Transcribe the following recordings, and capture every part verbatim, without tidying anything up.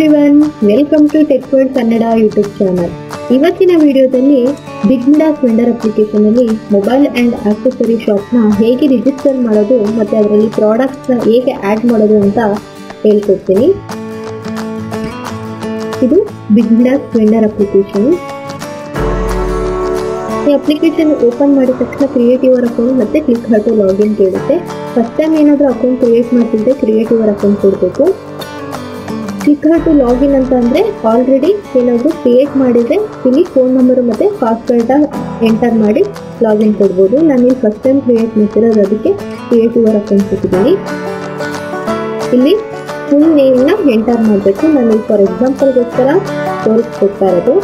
Everyone, welcome to Tech World Kannada YouTube channel. ಇವತ್ತಿನ ವಿಡಿಯೋದಲ್ಲಿ Big Midas vendor application ಅಲ್ಲಿ mobile and accessory shop ನ ಹೇಗೆ ರಿಜಿಸ್ಟರ್ ಮಾಡೋದು ಮತ್ತೆ ಅದರಲ್ಲಿ ಪ್ರಾಡಕ್ಟ್ಸ್ ನ ಹೇಗೆ ಆಡ್ ಮಾಡೋದು ಅಂತ ಹೇಳ್ಕೊಡ್ತೀನಿ. ಇದು ಬಿಗ್ ಮಿಡಾಸ್ ವೆಂಡರ್ ಅಪ್ಲಿಕೇಶನ್. ಈ ಅಪ್ಲಿಕೇಶನ್ ಓಪನ್ ಮಾಡಿದ ತಕ್ಷಣ ಕ್ರಿಯೇಟ್ ಯುವರ್ ಅಕೌಂಟ್ ಮತ್ತೆ ಕ್ಲಿಕ್ ಹಾಕಿ ಲಾಗಿನ್ ಕೇಳುತ್ತೆ. ಫಸ್ಟ್ ಟೈಮ್ ಏನಾದರೂ ಅಕೌಂಟ್ ಕ್ರಿಯೇಟ್ ಮಾಡ್ತಿದ್ರೆ ಕ್ರಿಯೇಟ್ ಯುವರ್ ಅಕೌಂಟ್ ಕೊಡಬೇಕು. ಕ್ಲಿಕ್ ಹಾಕಿ ಲಾಗಿನ್ ಅಂತ ಅಂದರೆ ಆಲ್ರೆಡಿ ಏನಾದರೂ ಕ್ರಿಯೇಟ್ ಮಾಡಿದರೆ ಇಲ್ಲಿ ಫೋನ್ ನಂಬರು ಮತ್ತು ಪಾಸ್ವರ್ಡ ಎಂಟರ್ ಮಾಡಿ ಲಾಗಿನ್ ಕೊಡ್ಬೋದು. ನಾನು ಇಲ್ಲಿ ಫಸ್ಟ್ ಟೈಮ್ ಕ್ರಿಯೇಟ್ ಮಾಡ್ತಿರೋದು, ಅದಕ್ಕೆ ಕ್ರಿಯೇಟ್ ಯುವರ್ ಅಕೌಂಟ್ ಕೊಟ್ಟಿದ್ದೀನಿ. ಇಲ್ಲಿ ಫುಲ್ ನೇಮ್ನ ಎಂಟರ್ ಮಾಡಬೇಕು. ನಾನು ಇಲ್ಲಿ ಫಾರ್ ಎಕ್ಸಾಂಪಲ್ಗೋಸ್ಕರ ತೋರಿಸ್ಕೊಡ್ತಾ ಇರೋದು.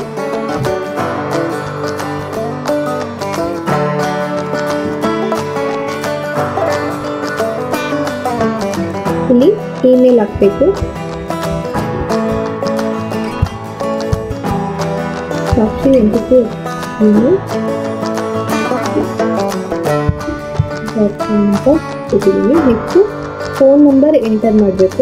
ಇಲ್ಲಿ ಇಮೇಲ್ ಹಾಕಬೇಕು. ಸಾಕ್ಷಿ ಎಂಟಿಕೆ ಇಟ್ಟಿದ್ದೀನಿ. ನೆಕ್ಸ್ಟ್ ಫೋನ್ ನಂಬರ್ ಎಂಟರ್ ಮಾಡಬೇಕು.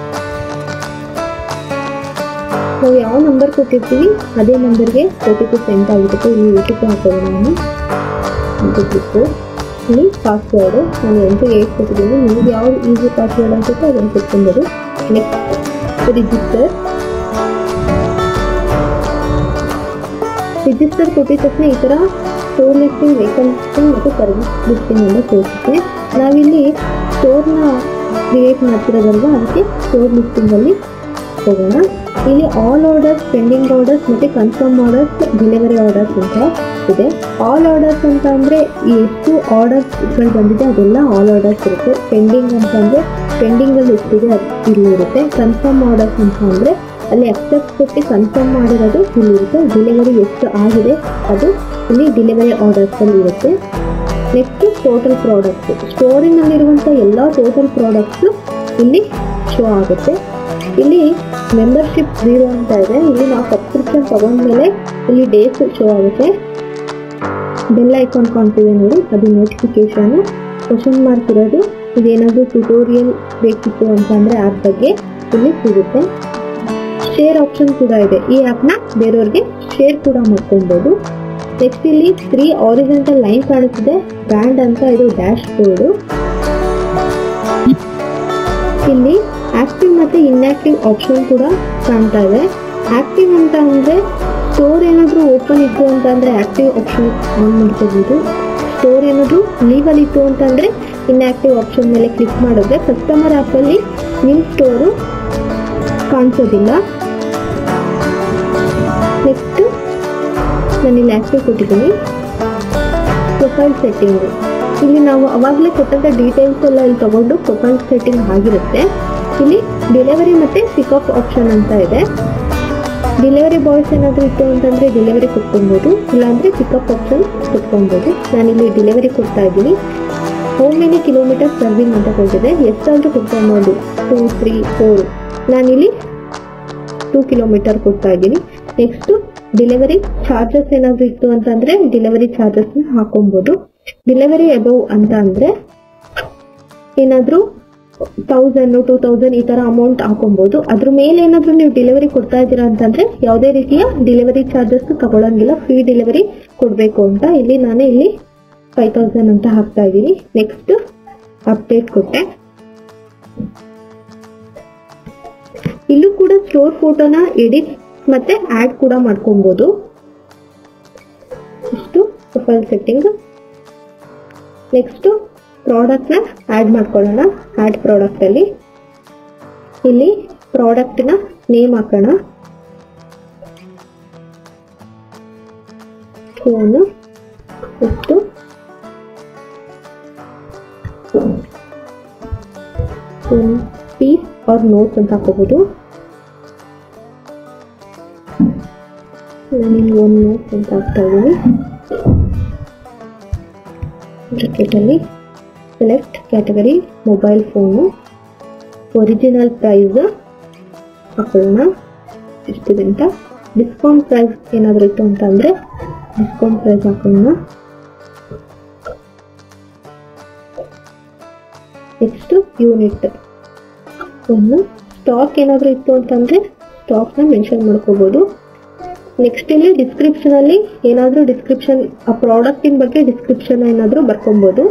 ನಾವು ಯಾವ ನಂಬರ್ ಕೊಟ್ಟಿರ್ತೀವಿ ಅದೇ ನಂಬರ್ಗೆ ಓ ಟಿ ಪಿ ಸೆಂಡ್ ಆಗಿರುತ್ತೆ. ಇಲ್ಲಿ ಓ ಟಿ ಪಿ ಹಾಕೋದು ನಾನು ಬಿಟ್ಟು ಇಲ್ಲಿ ಪಾಸ್ವರ್ಡು ನಾನು ಎಂಟು ಏಟ್ ಕೊಟ್ಟಿದ್ದೀನಿ. ನೀವು ಯಾವ ಈಸಿ ಪಾಸ್ವರ್ಡ್ ಅನ್ಸುತ್ತೆ ಅದನ್ನು ಕೊಟ್ಕೊಂಬೋದು. ನೆಕ್ಸ್ಟ್ ರಿಜಿಸ್ಟರ್ ರಿಜಿಸ್ಟರ್ ಕೊಟ್ಟಿದ ತಕ್ಷಣ ಈ ಥರ ಸ್ಟೋರ್ ಲಿಸ್ಟಿಂಗ್, ವೆಹಿಕಲ್ ಲಿಸ್ಟಿಂಗ್ ಮತ್ತು ಸರ್ವಿಸ್ ಲಿಸ್ಟಿಂಗ್ ಅನ್ನು ತೋರಿಸುತ್ತೆ. ನಾವಿಲ್ಲಿ ಸ್ಟೋರ್ನ ಕ್ರಿಯೇಟ್ ಮಾಡ್ತಿರೋದಲ್ವ, ಅದಕ್ಕೆ ಸ್ಟೋರ್ ಲಿಸ್ಟಿಂಗಲ್ಲಿ ಹೋಗೋಣ. ಇಲ್ಲಿ ಆಲ್ ಆರ್ಡರ್ಸ್, ಪೆಂಡಿಂಗ್ ಆರ್ಡರ್ಸ್ ಮತ್ತು ಕನ್ಫರ್ಮ್ ಆರ್ಡರ್ಸ್, ಡೆಲಿವರಿ ಆರ್ಡರ್ಸ್ ಅಂತ ಇದೆ. ಆಲ್ ಆರ್ಡರ್ಸ್ ಅಂತ ಅಂದರೆ ಎಷ್ಟು ಆರ್ಡರ್ಸ್ಗಳು ಬಂದಿದೆ ಅದೆಲ್ಲ ಆಲ್ ಆರ್ಡರ್ಸ್ ಇರುತ್ತೆ. ಪೆಂಡಿಂಗ್ ಅಂತ ಅಂದರೆ ಪೆಂಡಿಂಗಲ್ಲಿ ಎಷ್ಟಿದೆ ಅದು ಇಲ್ಲಿ ಇರುತ್ತೆ. ಕನ್ಫರ್ಮ್ ಆರ್ಡರ್ಸ್ ಅಂತ ಅಂದರೆ ಅಲ್ಲಿ ಅಕ್ಸೆಪ್ಟ್ ಕೊಟ್ಟು ಕನ್ಫರ್ಮ್ ಮಾಡಿರೋದು ಇಲ್ಲಿರುತ್ತೆ. ಡೆಲಿವರಿ ಎಷ್ಟು ಆಗಿದೆ ಅದು ಇಲ್ಲಿ ಡೆಲಿವರಿ ಆರ್ಡರ್ಸಲ್ಲಿ ಇರುತ್ತೆ. ನೆಕ್ಸ್ಟ್ ಟೋಟಲ್ ಪ್ರಾಡಕ್ಟ್ಸ್, ಸ್ಟೋರಿನಲ್ಲಿರುವಂಥ ಎಲ್ಲ ಟೋಟಲ್ ಪ್ರಾಡಕ್ಟ್ಸು ಇಲ್ಲಿ ಶೋ ಆಗುತ್ತೆ. ಇಲ್ಲಿ ಮೆಂಬರ್ಶಿಪ್ ಝೀರೋ ಅಂತ ಇದೆ. ಇಲ್ಲಿ ನಾವು ಸಬ್ಸ್ಕ್ರಿಪ್ಷನ್ ತಗೊಂಡ್ಮೇಲೆ ಇಲ್ಲಿ ಡೇಸ್ ಶೋ ಆಗುತ್ತೆ. ಬೆಲ್ ಐಕಾನ್ ಕಾಣ್ತಿದೆ ನೋಡಿ, ಅದು ನೋಟಿಫಿಕೇಶನ್. ಕ್ವಶನ್ ಮಾರ್ಕ್ ಇರೋದು ಇದೇನಾದರೂ ಟ್ಯುಟೋರಿಯಲ್ ಬೇಕಿತ್ತು ಅಂತಂದರೆ ಆ್ಯಪ್ ಬಗ್ಗೆ ಇಲ್ಲಿ ಸಿಗುತ್ತೆ. ಶೇರ್ ಆಪ್ಷನ್ ಕೂಡ ಇದೆ. ಈ ಆ್ಯಪ್ನ ಬೇರೆಯವ್ರಿಗೆ ಶೇರ್ ಕೂಡ ಮಾಡ್ಕೊಬೋದು. ನೆಕ್ಸ್ಟ್ ಇಲ್ಲಿ ತ್ರೀ ಆರಿಜೆಂಟಲ್ ಲೈನ್ ಕಾಣಿಸ್ತಿದೆ, ಬ್ರ್ಯಾಂಡ್ ಅಂತ, ಇದು ಡ್ಯಾಶ್ ಬೋರ್ಡು. ಇಲ್ಲಿ ಆಕ್ಟಿವ್ ಮತ್ತು ಇನ್ಆಕ್ಟಿವ್ ಆಪ್ಷನ್ ಕೂಡ ಕಾಣ್ತಾ ಇದೆ. ಆಕ್ಟಿವ್ ಅಂತ ಅಂದರೆ ಸ್ಟೋರ್ ಏನಾದರೂ ಓಪನ್ ಇತ್ತು ಅಂತ ಅಂದರೆ ಆಕ್ಟಿವ್ ಆಪ್ಷನ್ ಆನ್ ಮಾಡ್ಕೋಬೋದು. ಸ್ಟೋರ್ ಏನಾದರೂ ಲೀವಲ್ಲಿ ಇತ್ತು ಅಂತಂದರೆ ಇನ್ಆಕ್ಟಿವ್ ಆಪ್ಷನ್ ಮೇಲೆ ಕ್ಲಿಕ್ ಮಾಡಿದ್ರೆ ಕಸ್ಟಮರ್ ಆ್ಯಪಲ್ಲಿ ನಿಮ್ಮ ಸ್ಟೋರು ಕಾಣಿಸೋದಿಲ್ಲ. ನೆಕ್ಸ್ಟ್ ನಾನಿಲ್ಲಿ ಆ್ಯಕ್ಟಿವ್ ಕೊಟ್ಟಿದ್ದೀನಿ. ಪ್ರೊಫೈಲ್ ಸೆಟ್ಟಿಂಗು, ಇಲ್ಲಿ ನಾವು ಅವಾಗಲೇ ಕೊಟ್ಟಂಥ ಡೀಟೇಲ್ಸ್ ಎಲ್ಲ ಇಲ್ಲಿ ತಗೊಂಡು ಪ್ರೊಫೈಲ್ ಸೆಟ್ಟಿಂಗ್ ಆಗಿರುತ್ತೆ. ಇಲ್ಲಿ ಡೆಲಿವರಿ ಮತ್ತು ಪಿಕಪ್ ಆಪ್ಷನ್ ಅಂತ ಇದೆ. ಡೆಲಿವರಿ ಬಾಯ್ಸ್ ಏನಾದರೂ ಇತ್ತು ಅಂತಂದರೆ ಡೆಲಿವರಿ ಕೊಟ್ಕೊಬೋದು, ಇಲ್ಲಾಂದರೆ ಪಿಕಪ್ ಆಪ್ಷನ್ ಕೊಟ್ಕೊಬೋದು. ನಾನಿಲ್ಲಿ ಡೆಲಿವರಿ ಕೊಡ್ತಾ ಇದ್ದೀನಿ. ಹೌ ಮೆನಿ ಕಿಲೋಮೀಟರ್ ಸರ್ವಿಂಗ್ ಅಂತ ಕೊಟ್ಟಿದೆ, ಎಷ್ಟಾದರೂ ಕೊಟ್ಕೊಬೋದು, ಟೂ ತ್ರೀ ಫೋರ್. ನಾನಿಲ್ಲಿ ಟೂ ಕಿಲೋಮೀಟರ್ ಕೊಡ್ತಾ ಇದ್ದೀನಿ. ನೆಕ್ಸ್ಟು ಡೆಲಿವರಿ ಚಾರ್ಜಸ್ ಏನಾದರೂ ಇತ್ತು ಅಂತಂದರೆ ಡೆಲಿವರಿ ಚಾರ್ಜಸ್ನ ಹಾಕೊಬೋದು. ಡೆಲಿವರಿ ಅಬೌವ್ ಅಂತ ಅಂದರೆ ಏನಾದರೂ ತೌಸಂಡು ಟೂ ತೌಸಂಡ್ ಈ ಥರ ಅಮೌಂಟ್ ಹಾಕೊಬೋದು. ಅದ್ರ ಮೇಲೆ ಏನಾದರೂ ನೀವು ಡೆಲಿವರಿ ಕೊಡ್ತಾ ಇದ್ದೀರಾ ಅಂತಂದರೆ ಯಾವುದೇ ರೀತಿಯ ಡೆಲಿವರಿ ಚಾರ್ಜಸ್ ತಗೊಳ್ಳೋಂಗಿಲ್ಲ, ಫ್ರೀ ಡೆಲಿವರಿ ಕೊಡಬೇಕು ಅಂತ. ಇಲ್ಲಿ ನಾನು ಇಲ್ಲಿ ಫೈವ್ ತೌಸಂಡ್ ಅಂತ ಹಾಕ್ತಾ ಇದ್ದೀನಿ. ನೆಕ್ಸ್ಟ್ ಅಪ್ಡೇಟ್ ಕೊಟ್ಟೆ. ಇಲ್ಲೂ ಕೂಡ ಸ್ಟೋರ್ ಫೋಟೋನ ಎಡಿಟ್ ಮತ್ತೆ ಆ್ಯಡ್ ಕೂಡ ಮಾಡ್ಕೊಬೋದು. ಇಷ್ಟು ಪ್ರೊಫೈಲ್ ಸೆಟ್ಟಿಂಗ್. ನೆಕ್ಸ್ಟು ಪ್ರಾಡಕ್ಟ್ನ ಆ್ಯಡ್ ಮಾಡ್ಕೊಳ್ಳೋಣ. ಆ್ಯಡ್ ಪ್ರಾಡಕ್ಟಲ್ಲಿ ಇಲ್ಲಿ ಪ್ರಾಡಕ್ಟ್ನ ನೇಮ್ ಹಾಕೋಣ. ಫೋನು, ಇಷ್ಟು ಪೀಸ್ ಆರ್ ನೋಟ್ಸ್ ಅಂತ ಹಾಕೋಬೋದು. ನಾನಿಲ್ಲಿ ಒಂದು ನೋಟ್ಸ್ ಅಂತ ಹಾಕ್ತಾ ಇದ್ದೀನಿ. ಬ್ರಾಕೆಟಲ್ಲಿ select category mobile phone, original price ಹಾಕೊಳ್ಳೋಣ ಎಷ್ಟಿದೆ ಅಂತ. ಡಿಸ್ಕೌಂಟ್ ಪ್ರೈಸ್ ಏನಾದರೂ ಇತ್ತು ಅಂತ ಅಂದರೆ ಡಿಸ್ಕೌಂಟ್ ಪ್ರೈಸ್ ಹಾಕೊಳ್ಳೋಣ. ನೆಕ್ಸ್ಟ್ ಯೂನಿಟ್, ಒಂದು ಸ್ಟಾಕ್ ಏನಾದರೂ ಇತ್ತು ಅಂತಂದರೆ ಸ್ಟಾಕ್ ನ ಮೆನ್ಷನ್ ಮಾಡ್ಕೋಬಹುದು. ನೆಕ್ಸ್ಟ್ ಇಲ್ಲಿ ಡಿಸ್ಕ್ರಿಪ್ಷನ್ ಅಲ್ಲಿ ಏನಾದ್ರೂ ಡಿಸ್ಕ್ರಿಪ್ಷನ್ ಆ ಪ್ರಾಡಕ್ಟ್ ಇನ್ ಬಗ್ಗೆ ಡಿಸ್ಕ್ರಿಪ್ಷನ್ ಏನಾದ್ರೂ ಬರ್ಕೊಬಹುದು.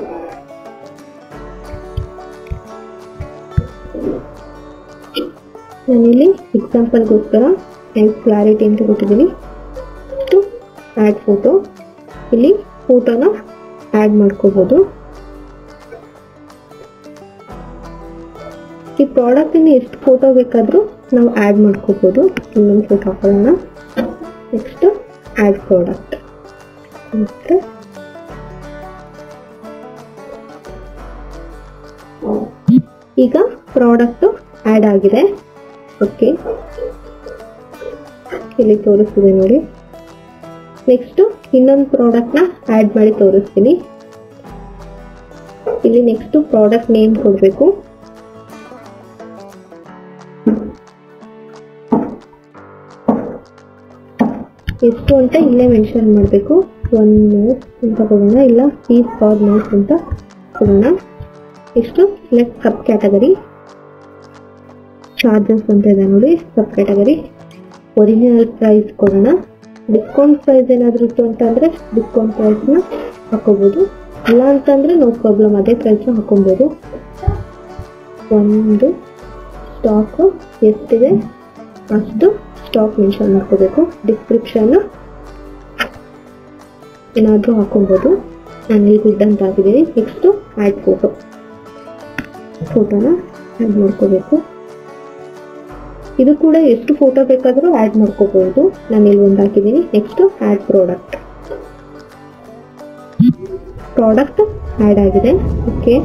ನಾನಿಲ್ಲಿ ಎಕ್ಸಾಂಪಲ್ಗೋಸ್ಕರ ನೈಸ್ ಕ್ಲಾರಿಟಿ ಅಂತ ಕೊಟ್ಟಿದ್ದೀನಿ. ಆಡ್ ಫೋಟೋ, ಇಲ್ಲಿ ಫೋಟೋನ ಆಡ್ ಮಾಡ್ಕೋಬಹುದು. ಈ ಪ್ರಾಡಕ್ಟ್ ಇಂದ ಎಷ್ಟು ಫೋಟೋ ಬೇಕಾದ್ರೂ ನಾವು ಆಡ್ ಮಾಡ್ಕೋಬಹುದು. ಇನ್ನೊಂದು ಫೋಟೋ ಹಾಕೋಣ. Next add product. ಮತ್ತೆ ಈಗ ಪ್ರಾಡಕ್ಟ್ ಆಡ್ ಆಗಿದೆ. ಓಕೆ, ಇಲ್ಲಿ ತೋರಿಸ್ತಿದೆ ನೋಡಿ. ನೆಕ್ಸ್ಟ್ ಇನ್ನೊಂದು ಪ್ರಾಡಕ್ಟ್ ನ ಆಡ್ ಮಾಡಿ ತೋರಿಸ್ತೀನಿ. ಇಲ್ಲಿ ನೆಕ್ಸ್ಟ್ ಪ್ರಾಡಕ್ಟ್ ನೇಮ್ ಕೊಡಬೇಕು. ಎಷ್ಟು ಅಂತ ಇಲ್ಲೇ ಮೆನ್ಷನ್ ಮಾಡಬೇಕು. ಒನ್ ನೋಟ್ಸ್ ಅಂತ ಕೊಡೋಣ, ಇಲ್ಲ ಫೀಸ್ ಫಾರ್ ನೋಟ್ಸ್ ಅಂತ ಕೊಡೋಣ. ಎಷ್ಟು ಸೆಲೆಕ್ಟ್ ಸಬ್ ಕ್ಯಾಟಗರಿ, ಚಾರ್ಜಸ್ ಅಂತ ಇದೆ ನೋಡಿ ಸಬ್ ಕ್ಯಾಟಗರಿ. ಒರಿಜಿನಲ್ ಪ್ರೈಸ್ ಕೊಡೋಣ. ಡಿಸ್ಕೌಂಟ್ ಪ್ರೈಸ್ ಏನಾದ್ರು ಇತ್ತು ಅಂತ ಅಂದ್ರೆ ಡಿಸ್ಕೌಂಟ್ ಪ್ರೈಸ್ ನ ಹಾಕೋಬಹುದು. ಇಲ್ಲ ಅಂತಂದ್ರೆ ನೋ ಪ್ರಾಬ್ಲಮ್, ಅದೇ ಪ್ರೈಸ್ ನ ಹಾಕೊಬಹುದು. ಒಂದು ಸ್ಟಾಕ್ ಎಷ್ಟಿದೆ ಅಷ್ಟು ಸ್ಟಾಕ್ ಮೆನ್ಷನ್ ಮಾಡ್ಕೋಬೇಕು. ಡಿಸ್ಕ್ರಿಪ್ಷನ್ ಏನಾದ್ರೂ ಹಾಕೊಬಹುದು. ನಾನು ಇಲ್ಲಿ ಗುಡ್ ಅಂತ ಹಾಕಿದ್ದೀನಿ. ನೆಕ್ಸ್ಟ್ ಆಡ್ ಫೋಟೋ, ಫೋಟೋನ ಆಡ್ ಮಾಡ್ಕೋಬೇಕು. ಇದು ಕೂಡ ಎಷ್ಟು ಫೋಟೋ ಬೇಕಾದ್ರೂ ಆಡ್ ಮಾಡ್ಕೋಬಹುದು. ನಾನು ಇಲ್ಲಿ ಒಂದು ಹಾಕಿದ್ದೀನಿ. Next add product. Product add ಆಗಿದೆ. ಓಕೆ,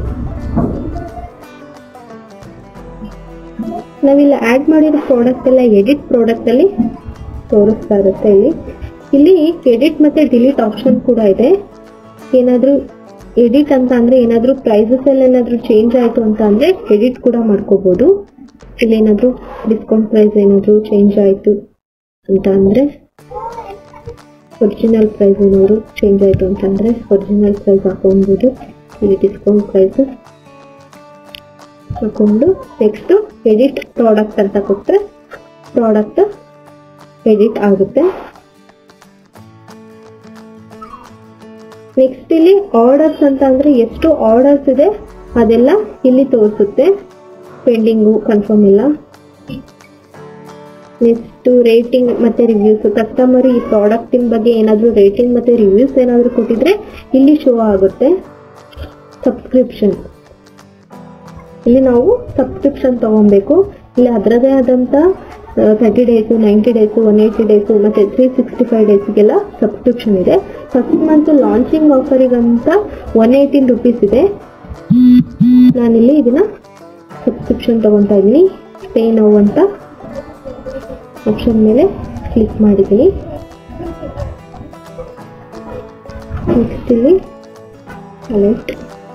ನಾವಿಲ್ಲಿ ಆಡ್ ಮಾಡಿರೋ ಪ್ರಾಡಕ್ಟ್ ಎಲ್ಲ ಎಡಿಟ್ ಪ್ರಾಡಕ್ಟ್ ಅಲ್ಲಿ ತೋರಿಸ್ತಾ ಇರುತ್ತೆ. ಇಲ್ಲಿ ಇಲ್ಲಿ ಎಡಿಟ್ ಮತ್ತೆ ಡಿಲೀಟ್ ಆಪ್ಷನ್ ಕೂಡ ಇದೆ. ಏನಾದ್ರೂ ಎಡಿಟ್ ಅಂತ ಅಂದ್ರೆ ಏನಾದ್ರೂ ಪ್ರೈಸಸ್ ಅಲ್ಲಿ ಏನಾದ್ರೂ ಚೇಂಜ್ ಆಯ್ತು ಅಂತ ಅಂದ್ರೆ ಎಡಿಟ್ ಕೂಡ ಮಾಡ್ಕೋಬಹುದು. ಇಲ್ಲಿ ಏನಾದ್ರೂ ಡಿಸ್ಕೌಂಟ್ ಪ್ರೈಸ್ ಏನಾದ್ರೂ ಚೇಂಜ್ ಆಯ್ತು ಅಂತ ಅಂದ್ರೆ, ಒರಿಜಿನಲ್ ಪ್ರೈಸ್ ಏನಾದ್ರು ಚೇಂಜ್ ಆಯ್ತು ಅಂತಂದ್ರೆ ಒರಿಜಿನಲ್ ಪ್ರೈಸ್ ಹಾಕೊಬಹುದು. ಇಲ್ಲಿ ಡಿಸ್ಕೌಂಟ್ ಪ್ರೈಸ್ ಹಾಕೊಂಡು ನೆಕ್ಸ್ಟ್ ಎಡಿಟ್ ಪ್ರಾಡಕ್ಟ್ ಅಂತ ಕೊಟ್ಟರೆ ಪ್ರಾಡಕ್ಟ್ ಎಡಿಟ್ ಆಗುತ್ತೆ. ನೆಕ್ಸ್ಟ್ ಇಲ್ಲಿ ಆರ್ಡರ್ಸ್ ಅಂತ ಅಂದ್ರೆ ಎಷ್ಟು ಆರ್ಡರ್ಸ್ ಇದೆ ಅದೆಲ್ಲ ಇಲ್ಲಿ ತೋರಿಸುತ್ತೆ. ಪೆಂಡಿಂಗು, ಕನ್ಫರ್ಮ್ ಇಲ್ಲ. ನೆಕ್ಸ್ಟ್ ರೇಟಿಂಗ್ ಮತ್ತೆ ರಿವ್ಯೂಸ್. ಕಸ್ಟಮರ್ ಈ ಪ್ರಾಡಕ್ಟ್ ಬಗ್ಗೆ ಏನಾದ್ರು ರೇಟಿಂಗ್ ಮತ್ತೆ ರಿವ್ಯೂಸ್ ಏನಾದ್ರು ಕೊಟ್ಟಿದ್ರೆ ಇಲ್ಲಿ ಶೋ ಆಗುತ್ತೆ. ಸಬ್ಸ್ಕ್ರಿಪ್ಷನ್, ಇಲ್ಲಿ ನಾವು ಸಬ್ಸ್ಕ್ರಿಪ್ಷನ್ ತಗೊಬೇಕು. ಇಲ್ಲಿ ಅದರದೇ ಆದಂತ thirty days, ninety days, one eighty days ಮತ್ತೆ ತ್ರೀ ಸಿಕ್ಸ್ಟಿ ಫೈವ್ ಡೇಸ್ಗೆಲ್ಲ ಸಬ್ಸ್ಕ್ರಿಪ್ಷನ್ ಇದೆ. ಫಸ್ಟ್ ಮಂತ್ ಲಾಂಚಿಂಗ್ ಆಫರಿಗಂತ ಒನ್ ಏಯ್ಟೀನ್ ರುಪೀಸ್ ಇದೆ. ನಾನಿಲ್ಲಿ ಇದನ್ನ ಸಬ್ಸ್ಕ್ರಿಪ್ಷನ್ ತಗೊತಾ ಇದ್ದೀನಿ. ಪೇ ನೌ ಅಂತ ಆಪ್ಷನ್ ಮೇಲೆ ಕ್ಲಿಕ್ ಮಾಡಿದ್ದೀನಿ. ನೆಕ್ಸ್ಟ್ ಇಲ್ಲಿ ಸೆಲೆಕ್ಟ್.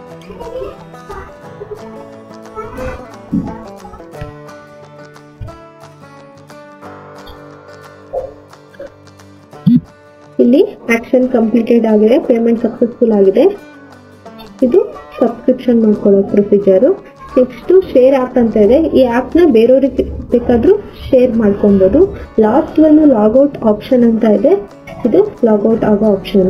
ಇಲ್ಲಿ ಆಕ್ಷನ್ ಕಂಪ್ಲೀಟೆಡ್ ಆಗಿದೆ, ಪೇಮೆಂಟ್ ಸಕ್ಸಸ್ಫುಲ್ ಆಗಿದೆ. ಇದು ಸಬ್ಸ್ಕ್ರಿಪ್ಷನ್ ಮಾಡ್ಕೊಳ್ಳೋ ಪ್ರೊಸೀಜರು. ನೆಕ್ಸ್ಟ್ ಶೇರ್ ಆಪ್ ಅಂತ ಇದೆ. ಈ ಆಪ್ ನ ಬೇರೆಯವ್ರಿಗೆ ಬೇಕಾದ್ರೂ ಶೇರ್ ಮಾಡ್ಕೊಬಹುದು. ಲಾಸ್ಟ್ ಒಂದು ಲಾಗೌಟ್ ಆಪ್ಷನ್ ಅಂತ ಇದೆ. ಇದು ಲಾಗೌಟ್ ಆಗೋ ಆಪ್ಷನ್.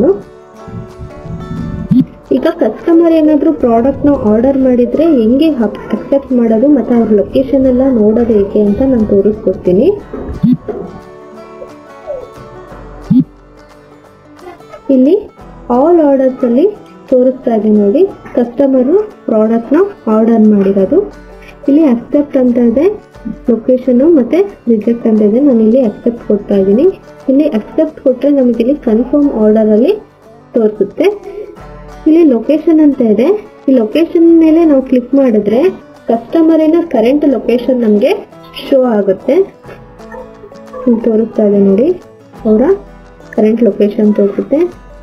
ಈಗ ಕಸ್ಟಮರ್ ಏನಾದ್ರು ಪ್ರಾಡಕ್ಟ್ ನ ಆರ್ಡರ್ ಮಾಡಿದ್ರೆ ಹೆಂಗೆ ಅಕ್ಸೆಪ್ಟ್ ಮಾಡೋದು ಮತ್ತೆ ಅವ್ರ ಲೊಕೇಶನ್ ಎಲ್ಲ ನೋಡೋದು ಹೇಗೆ ಅಂತ ನಾನು ತೋರಿಸ್ಕೊಡ್ತೀನಿ. ಇಲ್ಲಿ ಆಲ್ ಆರ್ಡರ್ಸ್ ಅಲ್ಲಿ ತೋರಿಸ್ತಾ ಇದೆ ನೋಡಿ, ಕಸ್ಟಮರ್ ಪ್ರಾಡಕ್ಟ್ ನ ಆರ್ಡರ್ ಮಾಡಿರೋದು. ಇಲ್ಲಿ ಅಕ್ಸೆಪ್ಟ್ ಅಂತ ಇದೆ, ಲೊಕೇಶನ್ ಮತ್ತೆ ರಿಜೆಕ್ಟ್ ಅಂತ ಇದೆ. ನಾನು ಇಲ್ಲಿ ಅಕ್ಸೆಪ್ಟ್ ಕೊಡ್ತಾ ಇದ್ದೀನಿ. ಇಲ್ಲಿ ಅಕ್ಸೆಪ್ಟ್ ಕೊಟ್ರೆ ನಮಗೆ ಇಲ್ಲಿ ಕನ್ಫರ್ಮ್ ಆರ್ಡರ್ ಅಲ್ಲಿ ತೋರಿಸುತ್ತೆ. ಇಲ್ಲಿ ಲೊಕೇಶನ್ ಅಂತ ಇದೆ. ಈ ಲೊಕೇಶನ್ ಮೇಲೆ ನಾವು ಕ್ಲಿಕ್ ಮಾಡಿದ್ರೆ ಕಸ್ಟಮರಿನ ಕರೆಂಟ್ ಲೊಕೇಶನ್ ನಮಗೆ ಶೋ ಆಗುತ್ತೆ. ತೋರಿಸ್ತಾ ಇದೆ ನೋಡಿ, ಅವರ ಕರೆಂಟ್ ಲೊಕೇಶನ್ ತೋರಿಸುತ್ತೆ.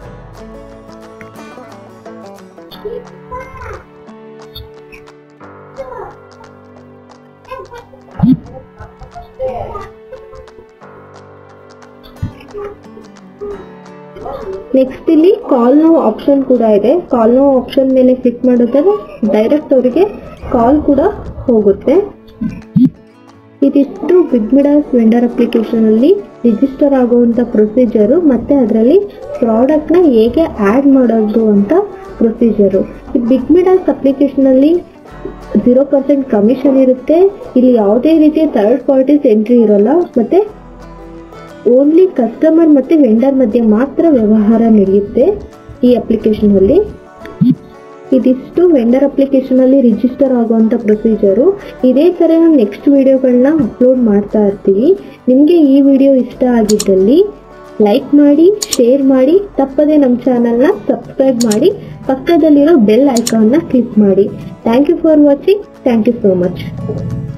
ನೆಕ್ಸ್ಟ್ ಇಲ್ಲಿ ಕಾಲ್ ನೋ ಆಪ್ಷನ್ ಕೂಡ ಇದೆ. ಕಾಲ್ ನೋ ಆಪ್ಷನ್ ಮೇಲೆ ಕ್ಲಿಕ್ ಮಾಡಿದ್ರೆ ಡೈರೆಕ್ಟ್ ಅವರಿಗೆ ಕಾಲ್ ಕೂಡ ಹೋಗುತ್ತೆ. ಇದಿಷ್ಟು ಬಿಗ್ ಮಿಡಾಸ್ ವೆಂಡರ್ ಅಪ್ಲಿಕೇಶನ್ ಅಲ್ಲಿ ರಿಜಿಸ್ಟರ್ ಆಗುವಂತ ಪ್ರೊಸೀಜರು ಮತ್ತೆ ಅದರಲ್ಲಿ ಪ್ರಾಡಕ್ಟ್ ನ ಹೇಗೆ ಆಡ್ ಮಾಡೋದು ಅಂತ ಪ್ರೊಸೀಜರು. ಈ ಬಿಗ್ ಮಿಡಾಸ್ ಅಪ್ಲಿಕೇಶನ್ ಅಲ್ಲಿ ಜೀರೋ ಪರ್ಸೆಂಟ್ ಕಮಿಷನ್ ಇರುತ್ತೆ. ಇಲ್ಲಿ ಯಾವುದೇ ರೀತಿಯ ಥರ್ಡ್ ಪಾರ್ಟೀಸ್ ಎಂಟ್ರಿ ಇರೋಲ್ಲ ಮತ್ತೆ ಓನ್ಲಿ ಕಸ್ಟಮರ್ ಮತ್ತೆ ವೆಂಡರ್ ಮಧ್ಯೆ ಮಾತ್ರ ವ್ಯವಹಾರ ನಡೆಯುತ್ತೆ ಈ ಅಪ್ಲಿಕೇಶನ್ ಅಲ್ಲಿ. ಇದಿಷ್ಟು ವೆಂಡರ್ ಅಪ್ಲಿಕೇಶನ್ ಅಲ್ಲಿ ರಿಜಿಸ್ಟರ್ ಆಗುವಂತ ಪ್ರೊಸೀಜರು. ಇದೇ ತರ ನಾವು ನೆಕ್ಸ್ಟ್ ವಿಡಿಯೋಗಳನ್ನ ಅಪ್ಲೋಡ್ ಮಾಡ್ತಾ ಇರ್ತೀವಿ. ನಿಮಗೆ ಈ ವಿಡಿಯೋ ಇಷ್ಟ ಆಗಿದ್ದಲ್ಲಿ ಲೈಕ್ ಮಾಡಿ, ಶೇರ್ ಮಾಡಿ, ತಪ್ಪದೆ ನಮ್ಮ ಚಾನಲ್ನ ಸಬ್ಸ್ಕ್ರೈಬ್ ಮಾಡಿ, ಪಕ್ಕದಲ್ಲಿರೋ ಬೆಲ್ ಐಕಾನ್ನ ಕ್ಲಿಕ್ ಮಾಡಿ. Thank you for watching. Thank you so much.